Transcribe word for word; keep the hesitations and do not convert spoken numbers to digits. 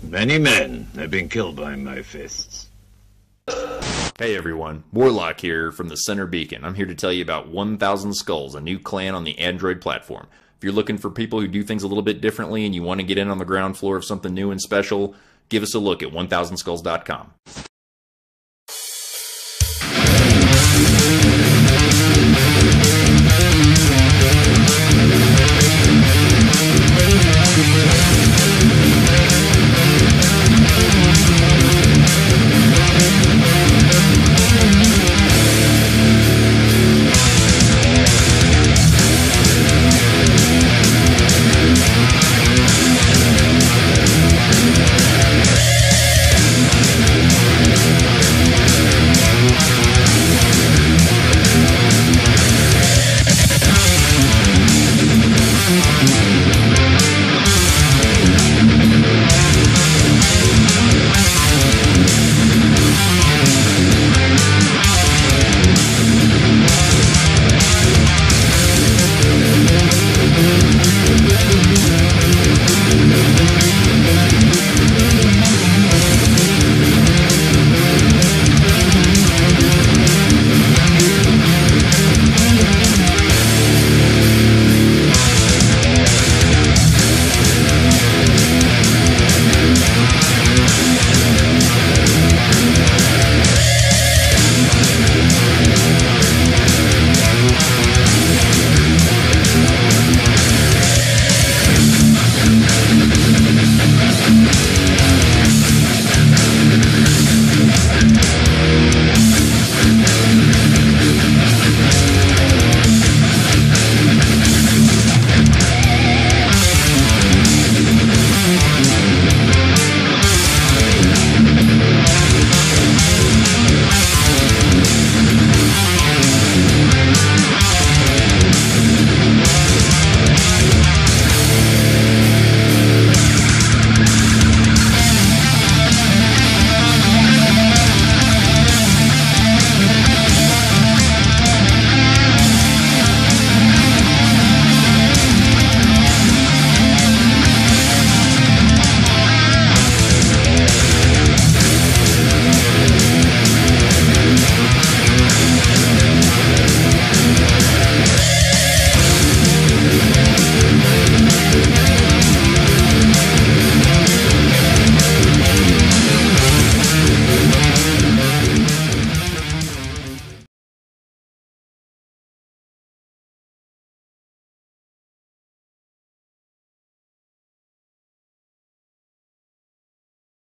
Many men have been killed by my fists. Hey everyone, Warlock here from TheCenterBeacon. I'm here to tell you about one thousand Skulls, a new clan on the Android platform. If you're looking for people who do things a little bit differently and you want to get in on the ground floor of something new and special, give us a look at one thousand skulls dot com.